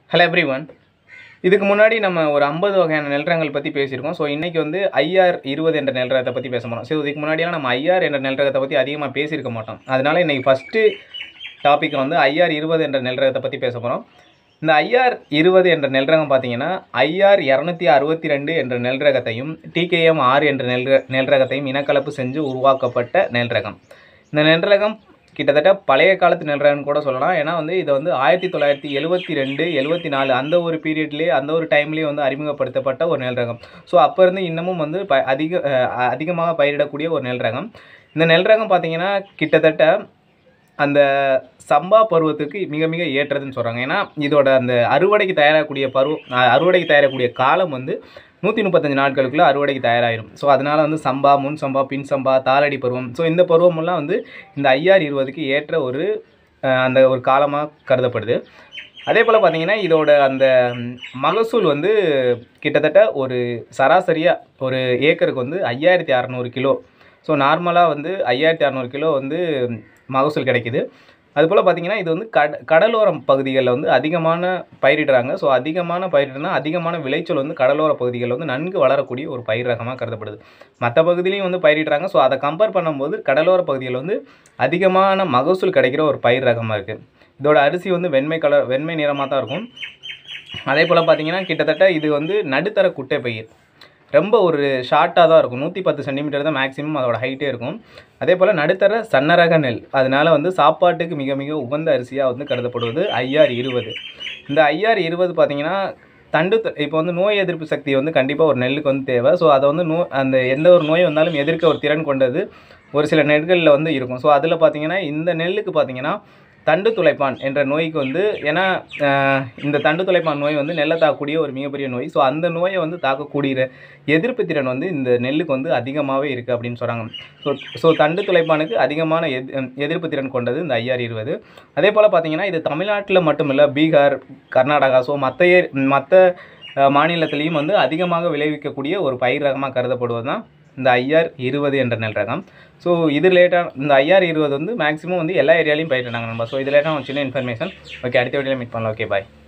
Hello everyone. இதுக்கு முன்னாடி நம்ம ஒரு 50 வகையான நெல் ரகங்கள் பற்றி பேசியிருக்கோம். ஸோ இன்றைக்கி வந்து IR20 என்ற நெல் ரகத்தை பற்றி பேச போகிறோம். ஸோ இதுக்கு முன்னாடியெல்லாம் நம்ம IR என்ற நெல் ரகத்தை பற்றி அதிகமாக பேசியிருக்க மாட்டோம். அதனால் இன்றைக்கி ஃபஸ்ட்டு டாபிக் வந்து IR20 என்ற நெல் ரகத்தை பற்றி பேச போகிறோம். இந்த IR20 என்ற நெல் ரகம் பார்த்தீங்கன்னா IR262 என்ற நெல் ரகத்தையும் TKM6 என்ற நெல் ரகத்தையும் இனக்கலப்பு செஞ்சு உருவாக்கப்பட்ட நெல் ரகம். இந்த நெல் ரகம் கிட்டத்தட்ட பழைய காலத்து நெல் ரகம்னு கூட சொல்லலாம். ஏன்னா வந்து இதை வந்து 1972 74 அந்த ஒரு பீரியட்லேயே அந்த ஒரு டைம்லேயே வந்து அறிமுகப்படுத்தப்பட்ட ஒரு நெல் ரகம். ஸோ அப்போ இருந்து இன்னமும் வந்து அதிகமாக பயிரிடக்கூடிய ஒரு நெல் ரகம். இந்த நெல் ரகம் பார்த்தீங்கன்னா கிட்டத்தட்ட அந்த சம்பா பருவத்துக்கு மிக மிக ஏற்றதுன்னு சொல்கிறாங்க. ஏன்னா இதோட அந்த அறுவடைக்கு தயாராகக்கூடிய காலம் வந்து 135 நாட்களுக்குள்ளே அறுவடைக்கு தயாராகிடும். ஸோ அதனால் வந்து சம்பா, முன் சம்பா, பின் சம்பா, தாளடி பருவம், ஸோ இந்த பருவமெல்லாம் வந்து இந்த IR20க்கு ஏற்ற ஒரு காலமாக கருதப்படுது. அதே போல் பார்த்திங்கன்னா இதோட அந்த மகசூல் வந்து கிட்டத்தட்ட ஒரு சராசரியாக ஒரு ஏக்கருக்கு வந்து 5600 கிலோ. ஸோ நார்மலாக வந்து 5600 கிலோ வந்து மகசூல் கிடைக்கிது. அதுபோல் பார்த்திங்கன்னா இது வந்து கடலோரம் பகுதிகளில் வந்து அதிகமான பயிரிடுறாங்க. ஸோ அதிகமான பயிரிடுனா அதிகமான விளைச்சல் வந்து கடலோர பகுதிகளில் வந்து நன்கு வளரக்கூடிய ஒரு பயிர் ரகமாக கருதப்படுது. மற்ற பகுதியிலையும் வந்து பயிரிடுறாங்க. ஸோ அதை கம்பேர் பண்ணும்போது கடலோர பகுதியில் வந்து அதிகமான மகசூல் கிடைக்கிற ஒரு பயிர் ரகமாக இருக்குது. இதோட அரிசி வந்து வெண்மை நிறமாக தான் இருக்கும். அதே போல் பார்த்திங்கன்னா கிட்டத்தட்ட இது வந்து நடுத்தர குட்டை பயிர். ரொம்ப ஒரு ஷார்ட்டாக தான் இருக்கும். 110 சென்டிமீட்டர் தான் மேக்ஸிமம் அதோட ஹைட்டே இருக்கும். அதே போல் நடுத்தர சன்னரக நெல். அதனால் வந்து சாப்பாட்டுக்கு மிக மிக உகந்த அரிசியாக வந்து கருதப்படுவது IR20. இந்த IR20 பார்த்திங்கன்னா இப்போ வந்து நோய் எதிர்ப்பு சக்தி வந்து கண்டிப்பாக ஒரு நெல்லுக்கு வந்து தேவை. ஸோ அதை வந்து அந்த எந்த ஒரு நோய் வந்தாலும் எதிர்க்க ஒரு திறன் கொண்டது ஒரு சில நெல்களில் வந்து இருக்கும். ஸோ அதில் பார்த்திங்கன்னா இந்த நெல்லுக்கு பார்த்திங்கன்னா தண்டு துளைப்பான் என்ற நோய்க்கு வந்து, ஏன்னா இந்த தண்டு துளைப்பான் நோய் வந்து நெல்லை தாக்கக்கூடிய ஒரு மிகப்பெரிய நோய். ஸோ அந்த நோயை வந்து தாக்கக்கூடிய எதிர்ப்பு திறன் வந்து இந்த நெல்லுக்கு வந்து அதிகமாகவே இருக்குது அப்படின்னு சொல்கிறாங்க. ஸோ தண்டு துளைப்பானுக்கு அதிகமான எதிர்ப்பு திறன் கொண்டது இந்த IR20. அதே போல் பார்த்திங்கன்னா இது தமிழ்நாட்டில் மட்டும் இல்லை, பீகார், கர்நாடகா, ஸோ மற்ற மாநிலத்திலையும் வந்து அதிகமாக விளைவிக்கக்கூடிய ஒரு பயிர் ரகமாக கருதப்படுவது தான் இந்த IR20 என்ற நெல் ரகம். ஸோ இது ரிலேட்டாக இந்த IR20 வந்து மேக்ஸிமம் வந்து எல்லா ஏரியாலையும் பயிரிடுறாங்க நம்ம. ஸோ இது ரிலேட்டாக ஒரு சின்ன இன்ஃபர்மேஷன். ஓகே, அடுத்த வீடியோவில் மீட் பண்ணலாம். ஓகே, பாய்.